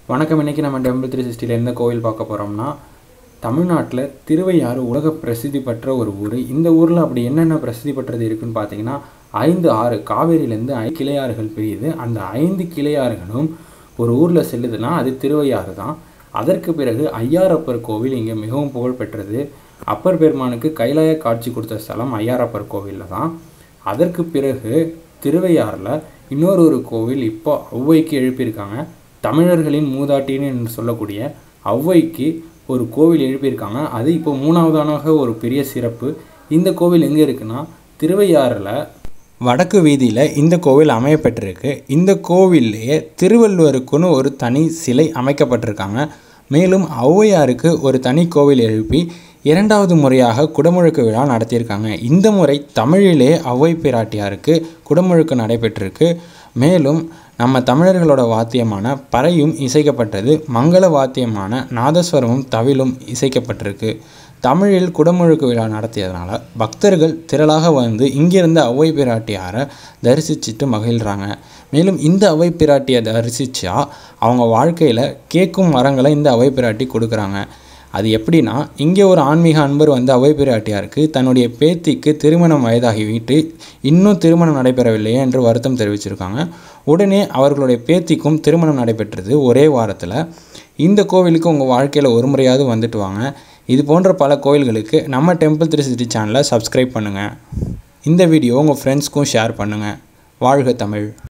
வணக்கம். இன்றைக்கி நம்ம டெம்பிள் 360 எந்த கோவில் பார்க்க போகிறோம்னா, தமிழ்நாட்டில் திருவையாறு உலக பிரசித்தி பெற்ற ஒரு ஊர். இந்த ஊரில் அப்படி என்னென்ன பிரசித்தி பெற்றது இருக்குதுன்னு பார்த்தீங்கன்னா, 5 ஆறு காவேரியிலேருந்து 5 கிளையாறுகள் பிரியுது. அந்த 5 கிளையாறுகளும் ஒரு ஊரில் செல்லுதுன்னா அது திருவையாறு தான். அதற்கு பிறகு ஐயாரப்பர் கோவில் இங்கே மிகவும் புகழ்பெற்றது. அப்பர் பெருமானுக்கு கைலாய காட்சி கொடுத்த ஸ்தலம் ஐயாரப்பர் கோவிலில் தான். அதற்கு பிறகு திருவையாறில் இன்னொரு கோவில் இப்போ ஔவைக்கு எழுப்பியிருக்காங்க. தமிழர்களின் மூதாட்டின்னு என்று சொல்லக்கூடிய ஔவைக்கு ஒரு கோவில் எழுப்பியிருக்காங்க. அது இப்போ 3வதானாக ஒரு பெரிய சிறப்பு. இந்த கோவில் எங்கே இருக்குன்னா, திருவையாறில் வடக்கு வீதியில் இந்த கோவில் அமையப்பட்டிருக்கு. இந்த கோவில்லையே திருவள்ளுவருக்குன்னு ஒரு தனி சிலை அமைக்கப்பட்டிருக்காங்க. மேலும் ஔவையாருக்கு ஒரு தனி கோவில் எழுப்பி 2வது முறையாக குடமுழுக்கு விழா நடத்தியிருக்காங்க. இந்த முறை தமிழிலே ஔவை பிராட்டியாருக்கு குடமுழுக்கு நடைபெற்றிருக்கு. மேலும் நம்ம தமிழர்களோட வாத்தியமான பறையும் இசைக்கப்பட்டது. மங்கள வாத்தியமான நாதஸ்வரமும் தவிலும் இசைக்கப்பட்டிருக்கு. தமிழில் குடமுழுக்கு விழா நடத்தியதுனால பக்தர்கள் திரளாக வந்து இங்கிருந்து ஔவை பிராட்டியாரை தரிசிச்சுட்டு மகிழ்கிறாங்க. மேலும் இந்த ஔவை பிராட்டியை தரிசித்தா அவங்க வாழ்க்கையில் கேட்கும் வரங்களை இந்த ஔவை பிராட்டி கொடுக்குறாங்க. அது எப்படின்னா, இங்கே ஒரு ஆன்மீக அன்பர் வந்து ஔவை பிராட்டியாருக்கு தன்னுடைய பேத்திக்கு திருமணம் வயதாகிவிட்டு இன்னும் திருமணம் நடைபெறவில்லையே என்று வருத்தம் தெரிவிச்சிருக்காங்க. உடனே அவர்களுடைய பேத்திக்கும் திருமணம் நடைபெற்றது ஒரே வாரத்தில். இந்த கோவிலுக்கு உங்கள் வாழ்க்கையில் ஒரு முறையாவது வந்துட்டு வாங்க. இது போன்ற பல கோவில்களுக்கு நம்ம டெம்பிள் 360 சேனலை சப்ஸ்கிரைப் பண்ணுங்கள். இந்த வீடியோ உங்கள் ஃப்ரெண்ட்ஸ்க்கும் ஷேர் பண்ணுங்கள். வாழ்க தமிழ்.